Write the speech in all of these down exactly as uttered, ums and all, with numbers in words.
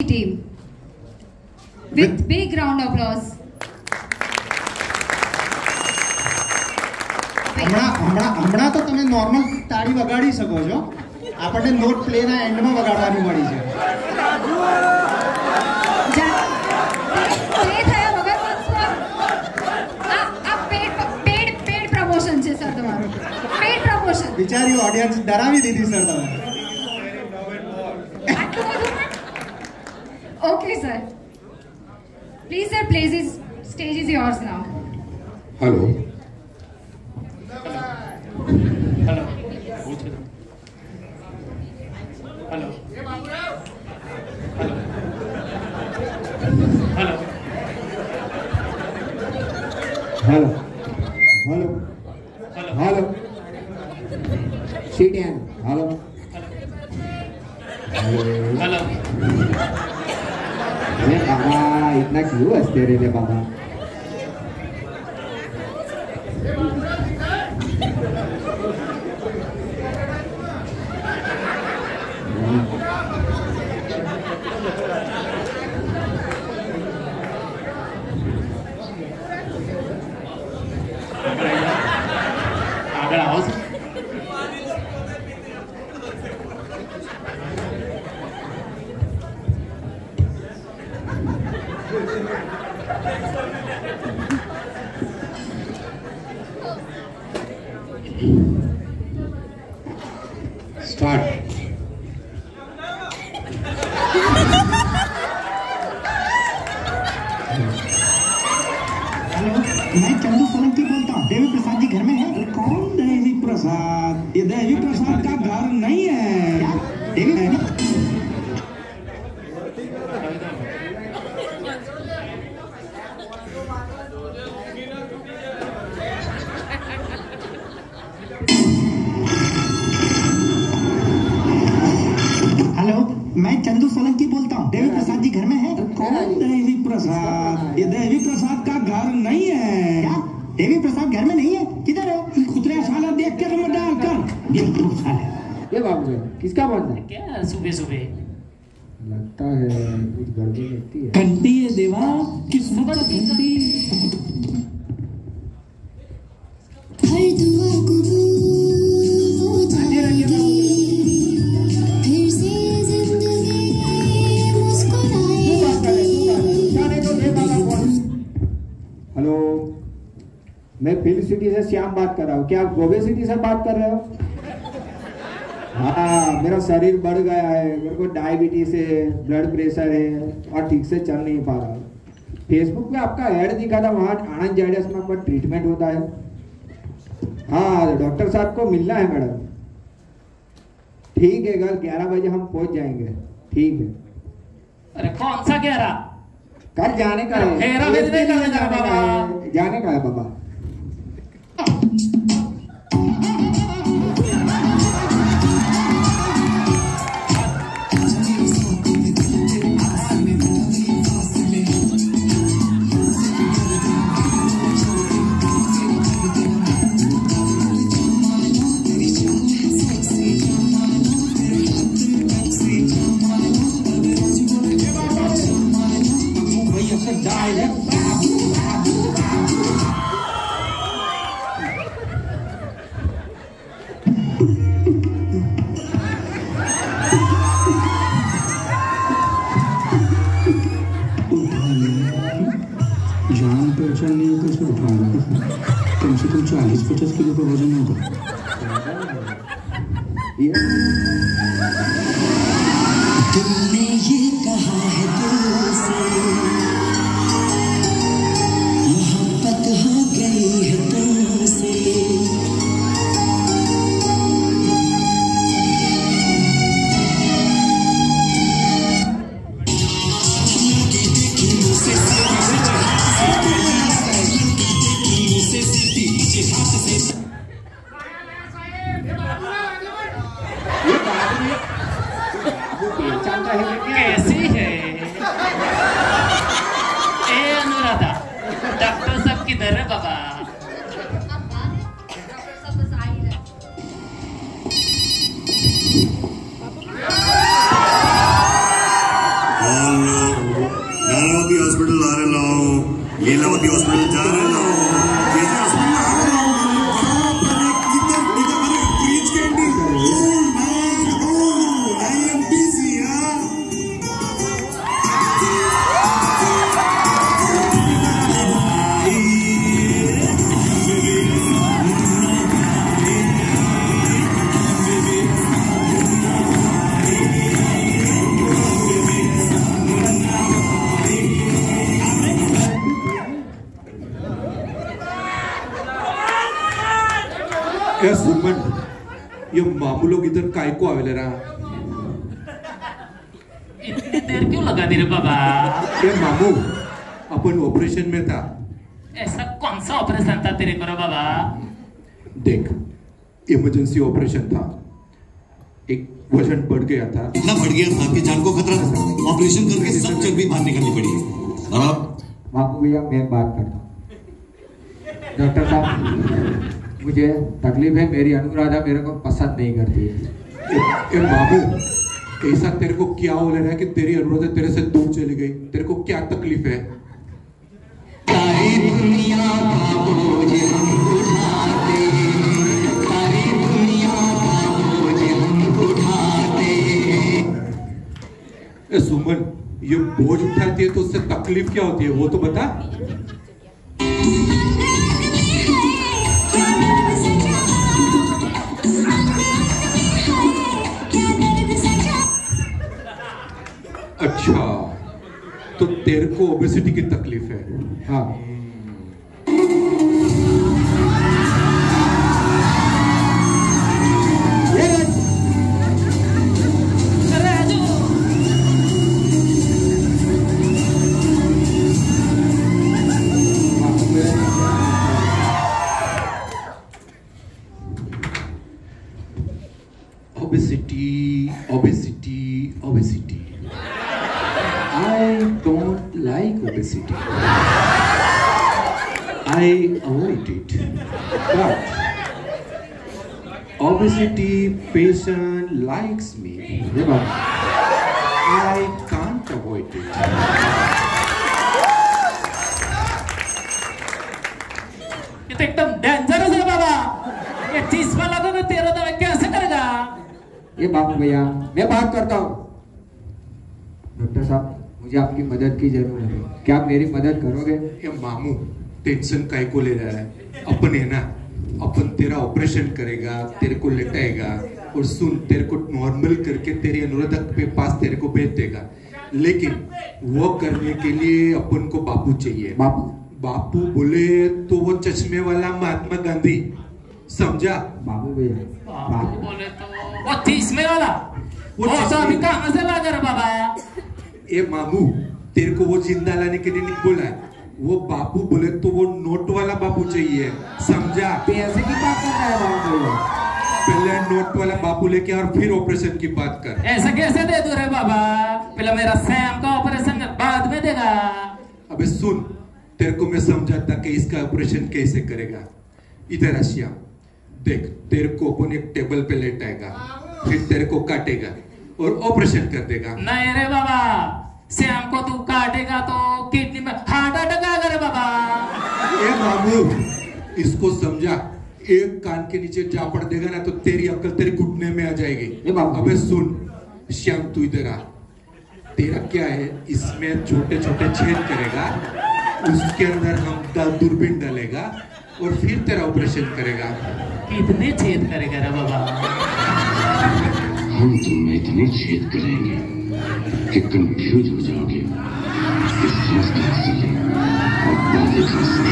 team with big round applause. હમણાં હમણાં હમણાં તો તમે નોર્મલ તાળી વગાડી શકો છો, આપણને નોટ પ્લેના એન્ડમાં વગાડવાની મળી છે. પ્લે થયા વગર આ આ પેડ પેડ પેડ પ્રમોશન છે સર તમારું, પેડ પ્રમોશન. બિચારી ઓડિયન્સ ડરાવી દીધી સર તમે. Okay sir, please sir, please, is stage is yours now. Hello. Hello. Hello. Hello. Hello. Hello. Hello. Hello. Hello. Sit down. Hello. Hello. अरे बाबा इतना क्यों हंसते रहते बाबा? આગળ આવો છો. Start. हेलो, मैं चंदू सोलंकी बोलता हूँ. देवी प्रसाद जी घर में है? कौन देवी प्रसाद? ये देवी प्रसाद का घर नहीं है. क्या देवी? हेलो, मैं चंदू सोलंकी बोलता हूँ. देवी प्रसाद जी घर में है? कौन देवी प्रसाद? ये देवी प्रसाद का घर नहीं है. क्या देवी प्रसाद घर में नहीं है? किधर है? खुतरे साला देख के तो डाल कर. ये साला ये बाबू है, किसका बंद है? क्या सुबह सुबह लगता है कुछ गड़बड़ी लगती है. घंटी है देवा, किस्मत की घंटी. हर दुआ कबूल हो जाएगी, फिर से जिंदगी मुस्कुराएगी. हेलो, मैं फिल्म सिटी से श्याम बात कर रहा हूँ. क्या आप गोवे सिटी से बात कर रहे हो? हाँ, मेरा शरीर बढ़ गया है, मेरे को डायबिटीज है, ब्लड प्रेशर है और ठीक से चल नहीं पा रहा. फेसबुक पे आपका ऐड दिखा था, वहाँ आनंद जायडस में आपका ट्रीटमेंट होता है. हाँ, डॉक्टर साहब को मिलना है मैडम. ठीक है, कल ग्यारह बजे हम पहुंच जाएंगे. ठीक है. अरे कौन सा कह रहा? कल जाने का है. फेरा भेजने का है जाने का है. जाने का है बाबा. जान पहचान नहीं होगा, इसको उठाऊंगा. कम से कम चालीस पचास किलो का वजन होगा. तुमने ये कहा है दिल से, मोहब्बत हो गई है तुमसे. लीलावती हॉस्पिटल जा रहे हो केजे हॉस्पिटल आ रहे हो बाप रे किधर किधर अरे freeze candy oh man oh I am busy यार क्या सुमन ये मामू लोग इधर काय को आवेले रहा इतनी देर क्यों लगा दी रे बाबा? ये मामू अपन ऑपरेशन में था। ऐसा कौन सा ऑपरेशन था तेरे को रे बाबा? देख इमरजेंसी ऑपरेशन था, एक वजन बढ़ गया था, इतना बढ़ गया था कि जान को खतरा था। ऑपरेशन करके सब चर्बी बाहर निकालनी पड़ी। और अब मामू भैया मैं बात करता हूँ। डॉक्टर साहब मुझे तकलीफ है, मेरी अनुराधा मेरे को पसंद नहीं करती है। ए, ए बाबू ऐसा तेरे को क्या हो रहा है कि तेरी अनुराधा तेरे से दूर चली गई? तेरे को क्या तकलीफ है? सारी दुनिया का बोझ हम उठाते, सारी दुनिया का बोझ हम उठाते। ए सुमन ये बोझ उठाती है तो उससे तकलीफ क्या होती है वो तो बता। अच्छा तो तेरे को ओबेसिटी की तकलीफ है? हाँ Obesity, obesity, obesity. I don't like obesity. I avoid it. But obesity patient likes me. I can't avoid it. ये तो एकदम डेंजरस है बाबा। ये चीज़ वाला तो तेरा दवा कैसे करेगा? ये बाबू भैया मैं बात करता हूँ। डॉक्टर साहब मुझे आपकी मदद की जरूरत है, क्या आप मेरी मदद करोगे? ये मामू टेंशन काय को ले रहा है? अपन है ना, अपन तेरा ऑपरेशन करेगा, तेरे को लेटाएगा और सुन तेरे को नॉर्मल करके तेरी अनुराधा के पास तेरे को भेज देगा। लेकिन वो करने के लिए अपन को बापू चाहिए। बापू बापू बोले तो वो चश्मे वाला महात्मा गांधी, समझा? बाबू भैया बाबू बोले तो वो तीसवें वाला वो वो तो तीसवें- अभी कहाँ से ला कर बाबा? ए मामू तेरे को वो जिंदा लाने के लिए नहीं बोला है, वो बापू बोले तो वो नोट वाला बापू चाहिए, समझा? पैसे की बात कर रहा है बाबू भैया। पहले नोट वाला बापू लेके और फिर ऑपरेशन की बात कर। ऐसा कैसे दे दो रे बाबा? पहले मेरा सैम का ऑपरेशन बाद में देगा। अबे सुन तेरे को मैं समझाता कि इसका ऑपरेशन कैसे करेगा। इधर आशिया देख, तेरे को अपन एक टेबल पे लेटाएगा, फिर तेरे को काटेगा और ऑपरेशन कर देगा। नहीं रे बाबा, श्याम को तू काटेगा तो किडनी में हार्ट अटैक आएगा रे बाबा। ए बाबू इसको समझा, एक कान के नीचे जा पड़ देगा ना तो तेरी अक्ल तेरे घुटने में आ जाएगी। ए बाबू। अबे सुन श्याम तू इधर आ, तेरा क्या है इसमें छोटे छोटे छेद करेगा, उसके अंदर हम दा दूरबीन डालेगा और फिर तेरा ऑपरेशन करेगा। कितने छेद करेगा रे बाबा? हम तुम्हें इतने छेद करेंगे कि कंफ्यूज हो जाओगे कि सांस कहाँ से ले और बातें कहाँ से।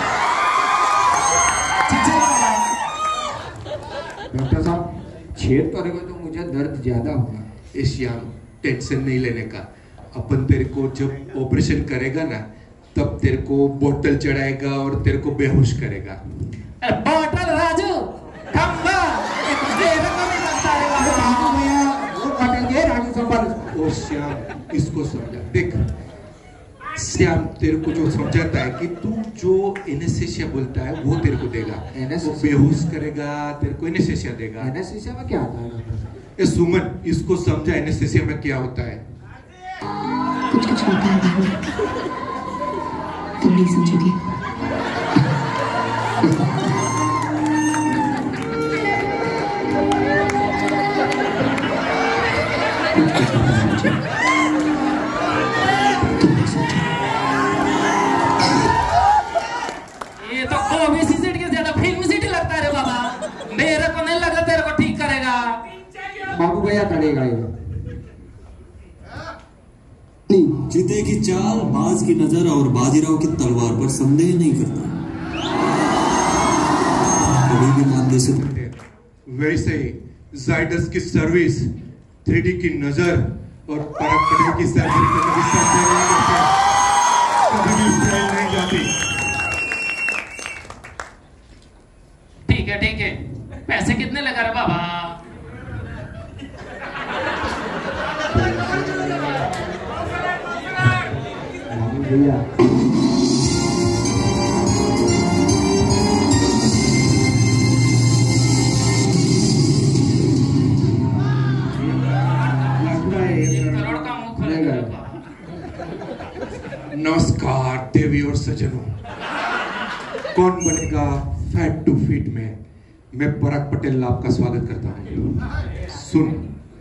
डॉक्टर साहब छेद करेगा तो मुझे दर्द ज्यादा होगा। ए श्याम टेंशन नहीं लेने का, अपन तेरे को जब ऑपरेशन करेगा ना तब तेरे को बोतल चढ़ाएगा और तेरे को बेहोश करेगा। अरे बोतल राजू खम्बा ये तो तेरे को भी लगता है बाबा। बाबू भैया वो काटेंगे, राजू संभाल। ओ श्याम इसको समझा, देख श्याम तेरे को जो समझाता है कि तू जो एनेस्थेसिया बोलता है वो तेरे को देगा, वो एनेस्थेसिया? बेहोश करेगा, तेरे को एनेस्थेसिया देगा। एनेस्थीसिया में क्या आता है डॉक्टर साहब? ए सुमन इसको समझा एनेस्थेसिया में क्या होता है। कुछ कुछ होता है बाबू, तुम नहीं समझोगे। ये तो कॉपी सीट के ज्यादा फिल्म सीट लगता है रे बाबा। मेरे को नहीं लगा तेरे को ठीक करेगा। बाबू भैया करेगा ये। चिते की चाल, बाज की नजर और बाजीराव की तलवार पर संदेह नहीं करता। कभी भी मान दे सकते। वैसे ही जाइडस की सर्विस, थ्री डी की नजर और परखने की सर्जरी को कभी संदेह नहीं करते, कभी भी फेल नहीं जाती। ठीक है ठीक है, पैसे कितने लगा रे बाबा? भैया करोड़ का मुंह खोलेगा। नमस्कार देवी और सज्जनों, कौन बनेगा फैट टू फिट में मैं पराग पटेल आपका स्वागत करता हूँ। सुन,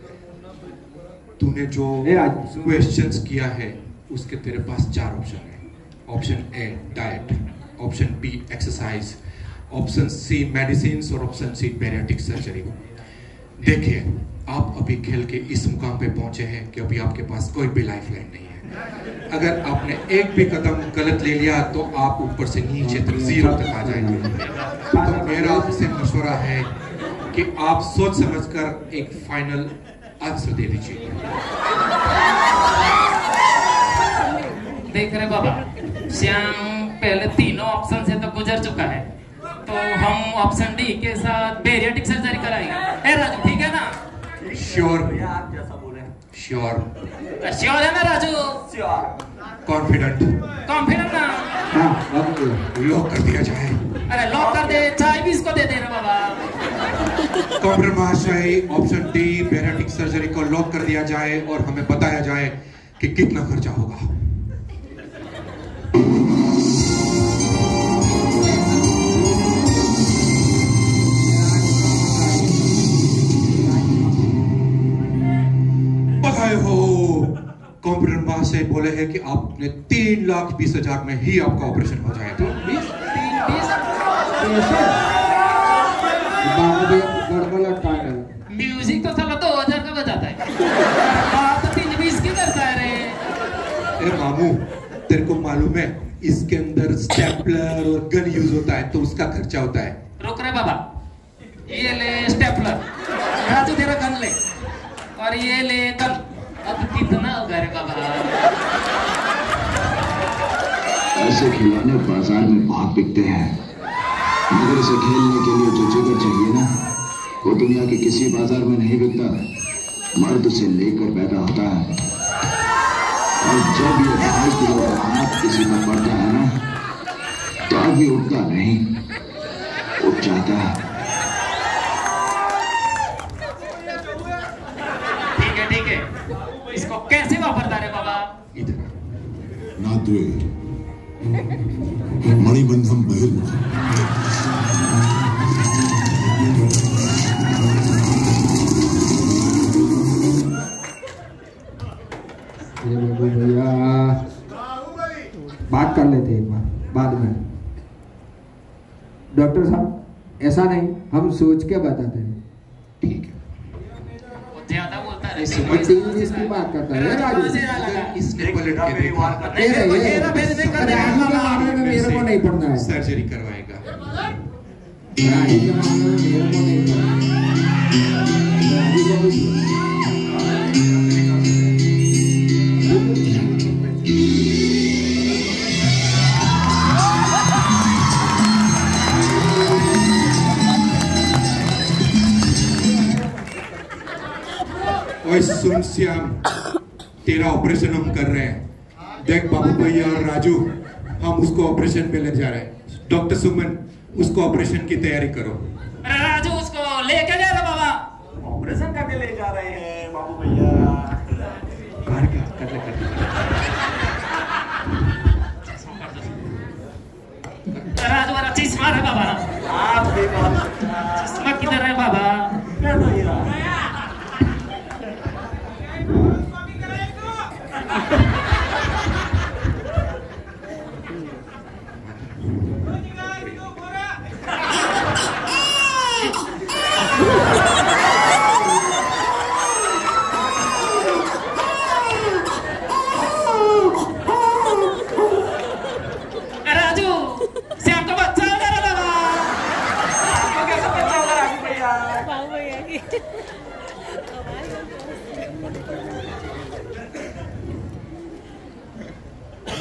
तूने जो क्वेश्चंस किया है उसके तेरे पास चार ऑप्शन है। Option A diet, option B exercise, option C medicine और ऑप्शन सी बैरियाट्रिक सर्जरी। देखिए, आप अभी खेल के इस मुकाम पे पहुंचे हैं कि अभी आपके पास कोई भी लाइफ लाइन नहीं है। अगर आपने एक भी कदम गलत ले लिया तो आप ऊपर से नीचे तक जीरो तक आ जाएंगे। तो मेरा आपसे मशवरा है कि आप सोच समझकर एक फाइनल आंसर दे दीजिए। देख रहे बाबा, श्याम पहले तीनों ऑप्शन से तो गुजर चुका है, तो हम ऑप्शन डी के साथ बैरियाट्रिक सर्जरी कराएंगे। ए राजू, ठीक है ना? श्योर आप जैसा बोले। श्योर श्योर है ना राजू? कॉन्फिडेंट कॉन्फिडेंट ना? हाँ बाबू लॉक कर दिया जाए। अरे लॉक कर दे, चाय भी इसको दे दे ना बाबा। कॉम्प्यूटर महाशय, ऑप्शन डी बैरियाट्रिक सर्जरी को लॉक कर दिया जाए और हमें बताया जाए कि कितना खर्चा होगा। बताए हो, कॉम्प्यूटर महाशय बोले हैं कि आपने तीन लाख बीस हजार में ही आपका ऑपरेशन हो जाएगा। म्यूजिक तो साला दो हजार का बजाता है, बात तो तीन बीस की करता है रे। ए मामू, तेरे को मालूम है इसके अंदर स्टेपलर और गन यूज होता है तो उसका खर्चा होता है। रुक रहे बाबा, ये ले स्टेपलर, राजू तेरा गन ले, और ये ले गन। अब कितना होगा रे बाबा? ऐसे खिलौने बाजार में बहुत बिकते हैं, मगर इसे खेलने के लिए जो जिगर चाहिए ना, वो दुनिया के किसी बाजार में नहीं बिकता। मर्द उसे लेकर पैदा होता है, और जब ये ढाई किलो का हाथ किसी पर पड़ता है ना, तो आदमी उठता नहीं, उठ जाता है। ठीक है ठीक है, इसको कैसे वापरता रे बाबा? इधर नाद्वे मणिबंधम बहिर्मुख। भैया बात कर लेते हैं एक बार बाद में। डॉक्टर साहब, ऐसा नहीं, हम सोच के बताते हैं। ठीक है, ज्यादा बोलता है, इंग्लिश की बात करता है राजू। इसने पलट के देखा, मेरे को नहीं पढ़ना है। सर्जरी करवाएगा। राजू के मामले में मेरे को नहीं पढ़ना ओए सुन श्याम, तेरा ऑपरेशन हम कर रहे हैं। देख बाबू भैया और राजू, हम उसको ऑपरेशन पे ले जा रहे हैं। डॉक्टर सुमन, उसको ऑपरेशन की तैयारी करो। अरे राजू, उसको लेके जा रहा बाबा। ऑपरेशन करके ले जा रहे हैं बाबू भैया। कर कर कर ले कर।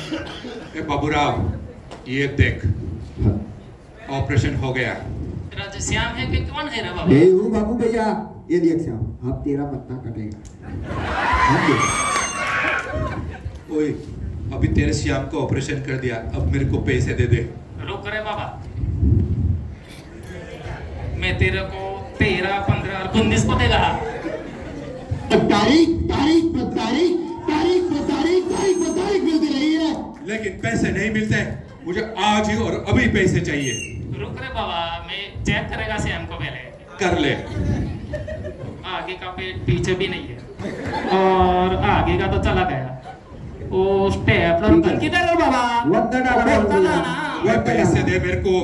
ए बाबूराव, ये देख, ऑपरेशन हो गया। राजू श्याम है कि कौन है रे बाबा? हे हूँ बाबू भैया, ये देख श्याम, अब तेरा पत्ता कटेगा। ओए, अभी तेरे श्याम को ऑपरेशन कर दिया, अब मेरे को पैसे दे दे। रुक रे बाबा, मैं तेरे को तेरह पंद्रह और उन्नीस को देगा। तारीख तारीख पर तारीख तारीख पर तारीख तारीख पर तारीख मिलती रही है, लेकिन पैसे नहीं मिलते। मुझे आज ही और अभी पैसे चाहिए। रुक रे बाबा, मैं चेक करेगा श्याम को पहले। कर ले। आगे का पेट पीछे भी नहीं है और आगे का तो चला गया। ओ स्टेपलर किधर है बाबा? वक्त डाला वो पैसे दे मेरे को।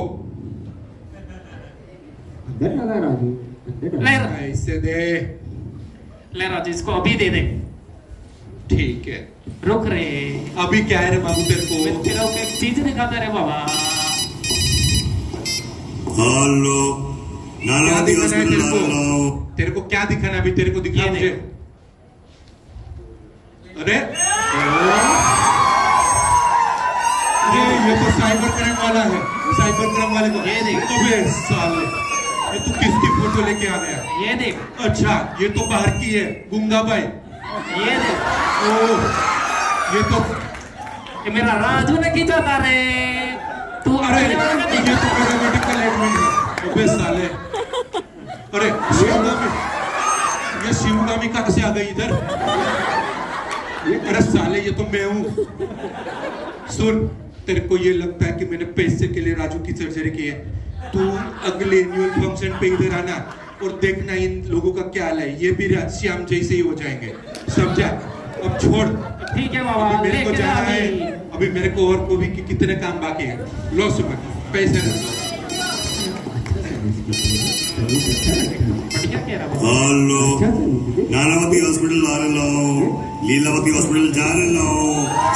अंदर डाला राजू, अंदर ले डाला। पैसे दे। ले राजू, इसको अभी दे दे। ठीक है। रुक रे, अभी क्या है रे बाबू तेरे को? मैं तेरे को एक चीज दिखाता रे बाबा। हेलो, क्या नानावती दिखाना है हॉस्पिटल तेरे को? लाओ। तेरे को क्या दिखाना है अभी? तेरे को दिखा ये मुझे। अरे ये ये तो साइबर क्राइम वाला है। साइबर क्राइम वाले को ये देख। अबे साले, ये तू किसकी फोटो लेके आ गया? ये देख, अच्छा, ये तो बाहर की है, गुंगा भाई। ये देख, ओ, ये तो ये मेरा राजू ने खींचा था रे। तू अरे अपने वाला का ये देख। तो मेरा मेडिकल एडमिट है। अबे साले, अरे शिवगामी, ये शिवगामी कहाँ से आ गई इधर? अरे साले, ये तो मैं हूँ। सुन, तेरे को ये लगता है कि मैंने पैसे के लिए राजू की सर्जरी की है? तू अगले एनुअल फंक्शन पे इधर आना और देखना इन लोगों का क्या हाल है। ये भी श्याम जैसे ही हो जाएंगे, समझा? अब छोड़। ठीक है बाबा, अभी मेरे को लेके जाना जा है। अभी। अभी मेरे को और को भी कि कितने काम बाकी है। लो सुमन, पैसे रख लो। बढ़िया कह रहा बाबा। हेलो, नानावती हॉस्पिटल आ रहे लो, लीलावती हॉस्पिटल जा रहे लो।